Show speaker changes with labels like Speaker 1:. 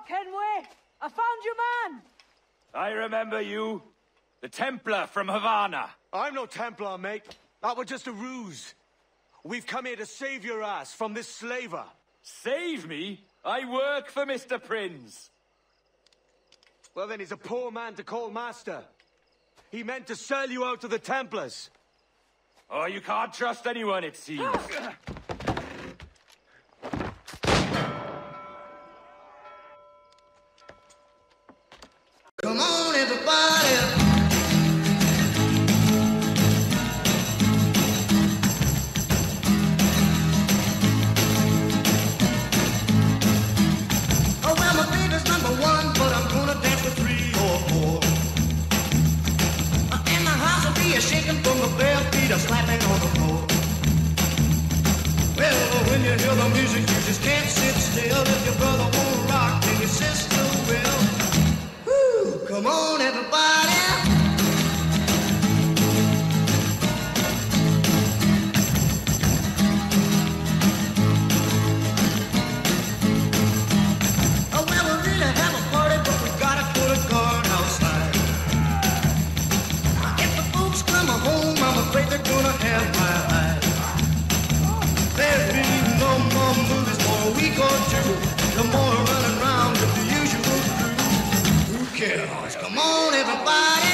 Speaker 1: Kenway! I found your man!
Speaker 2: I remember you. The Templar from Havana.
Speaker 3: I'm no Templar, mate. That was just a ruse. We've come here to save your ass from this slaver.
Speaker 2: Save me? I work for Mr. Prince.
Speaker 3: Well, then he's a poor man to call master. He meant to sell you out to the Templars.
Speaker 2: Oh, you can't trust anyone, it seems.
Speaker 4: Come on, everybody. Oh, well, my baby's number one, but I'm gonna dance with 3 or 4. And the house will be a-shaking from the bare feet a-slapping on the floor. Well, when you hear the music, you just can't sit still. If your brother won't rock, then your sister will. Woo! Come on, everybody. Oh, well, we really have a party, but we gotta put a guard outside. If the folks come home, I'm afraid they're gonna have my eye. There'll be no more movies for a week or 2. No more running around with the usual crew. Who cares? Come on, everybody.